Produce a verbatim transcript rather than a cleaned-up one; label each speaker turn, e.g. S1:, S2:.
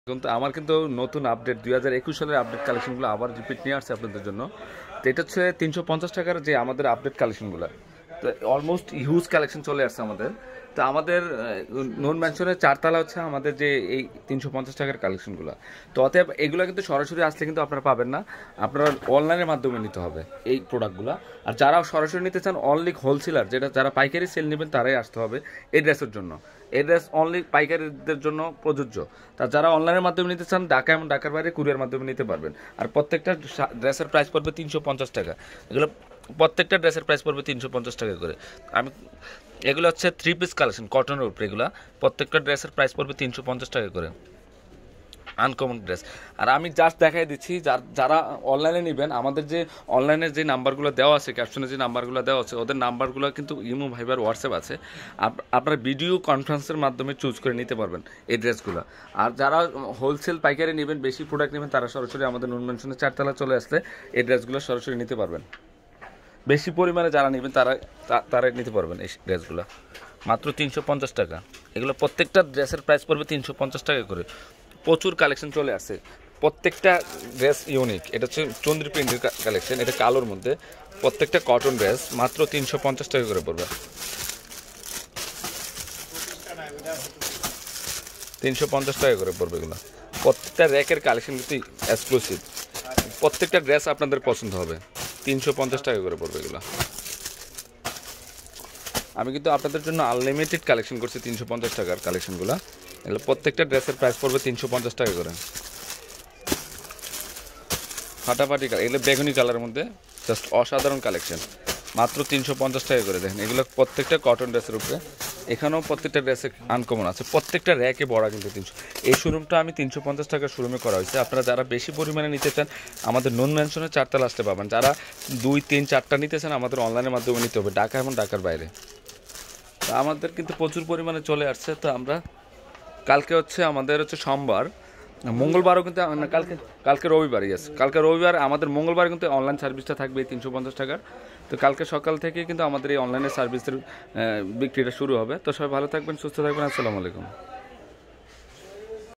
S1: কিন্তু আমার কিন্তু নতুন আপডেট দুই হাজার একুশ সালের আপডেট কালেকশনগুলো আবার রিপিট নিয়ে আসছে আপনাদের জন্য। তো এটা হচ্ছে তিনশো পঞ্চাশ টাকার যে আমাদের আপডেট কালেকশনগুলো, তো অলমোস্ট হিউজ কালেকশন চলে আসছে আমাদের। তো আমাদের নন ম্যানশনের চারতলা হচ্ছে আমাদের যে এই তিনশো পঞ্চাশ টাকার কালেকশনগুলো। তো অতএব এগুলো কিন্তু সরাসরি আসলে কিন্তু আপনারা পাবেন না, আপনারা অনলাইনের মাধ্যমে নিতে হবে এই প্রোডাক্টগুলো। আর যারা সরাসরি নিতে চান অনলি হোলসেলার, যেটা যারা পাইকারি সেল নেবেন তারাই আসতে হবে এই ড্রেসের জন্য। এই ড্রেস অনলি পাইকারিদের জন্য প্রযোজ্য। তা যারা অনলাইনের মাধ্যমে নিতে চান ঢাকা এবং ঢাকার বাইরে কুরিয়ার মাধ্যমে নিতে পারবেন। আর প্রত্যেকটা ড্রেসের প্রাইস পড়বে তিনশো পঞ্চাশ টাকা। এগুলো প্রত্যেকটা ড্রেসের প্রাইস পড়বে তিনশো পঞ্চাশ টাকা করে। আমি এগুলো হচ্ছে থ্রি পিস কালেকশন কটনের উপরে, এগুলো প্রত্যেকটা ড্রেসের প্রাইস পড়বে তিনশো পঞ্চাশ টাকা করে, আনকমন ড্রেস। আর আমি জাস্ট দেখাই দিচ্ছি, যারা অনলাইনে নেবেন আমাদের যে অনলাইনে যে নাম্বারগুলো দেওয়া আছে, ক্যাপশনে যে নাম্বারগুলো দেওয়া আছে, ওদের নাম্বারগুলো কিন্তু ইমো, ভাইবার, হোয়াটসঅ্যাপ আছে। আপনারা ভিডিও কনফারেন্সের মাধ্যমে চুজ করে নিতে পারবেন এই ড্রেসগুলো। আর যারা হোলসেল পাইকারি নেবেন, বেশি প্রোডাক্ট নেবেন, তারা সরাসরি আমাদের নুন ম্যানশনের চারতলা চলে আসলে এই ড্রেসগুলো সরাসরি নিতে পারবেন। বেশি পরিমাণে যারা নেবেন তারা তারা নিতে পারবেন এই ড্রেসগুলো মাত্র তিনশো পঞ্চাশ টাকা। এগুলো প্রত্যেকটা ড্রেসের প্রাইস পড়বে তিনশো পঞ্চাশ টাকা করে। প্রচুর কালেকশন চলে আসছে, প্রত্যেকটা ড্রেস ইউনিক। এটা হচ্ছে চন্দ্রী প্রিন্টের কালেকশন, এটা কালোর মধ্যে, প্রত্যেকটা কটন ড্রেস মাত্র তিনশো পঞ্চাশ টাকা করে পড়বে। তিনশো পঞ্চাশ টাকা করে পড়বে এগুলো। প্রত্যেকটা র্যাকের কালেকশন কিন্তু এক্সক্লুসিভ, প্রত্যেকটা ড্রেস আপনাদের পছন্দ হবে। তিনশো পঞ্চাশ টাকা করে পড়বে এগুলো। আমি কিন্তু আপনাদের জন্য আনলিমিটেড কালেকশন করছি তিনশো পঞ্চাশ টাকার কালেকশনগুলো। এগুলো প্রত্যেকটা ড্রেসের প্রাইস পড়বে তিনশো পঞ্চাশ টাকা করে। ফাটাফাটি কালার, এগুলো বেগুনি কালারের মধ্যে জাস্ট অসাধারণ কালেকশন, মাত্র তিনশো পঞ্চাশ টাকা করে। দেখেন এগুলো প্রত্যেকটা কটন ড্রেসের উপরে, এখানেও প্রত্যেকটা ড্রেসে আনকমন আছে, প্রত্যেকটা র্যাকে বড়া কিন্তু তিনশো। এই শোরুমটা আমি তিনশো পঞ্চাশ টাকার শোরুমে করা হয়েছে। আপনারা যারা বেশি পরিমাণে নিতে চান আমাদের নন ম্যানশনের চারতলা আসতে পাবেন। যারা দুই তিন চারটা নিতে চান আমাদের অনলাইনের মাধ্যমে নিতে হবে, ঢাকা এবং ঢাকার বাইরে। তো আমাদের কিন্তু প্রচুর পরিমাণে চলে আসছে। তো আমরা কালকে হচ্ছে আমাদের হচ্ছে সোমবার, মঙ্গলবারও কিন্তু না, কালকে কালকে রবিবার, ইয়েস কালকে রবিবার আমাদের, মঙ্গলবার কিন্তু অনলাইন সার্ভিসটা থাকবে এই তিনশো পঞ্চাশ টাকার। তো কালকে সকাল থেকে কিন্তু আমাদের এই অনলাইনের সার্ভিসের বিক্রিটা শুরু হবে। তো সবাই ভালো থাকবেন, সুস্থ থাকবেন, আসসালামু আলাইকুম।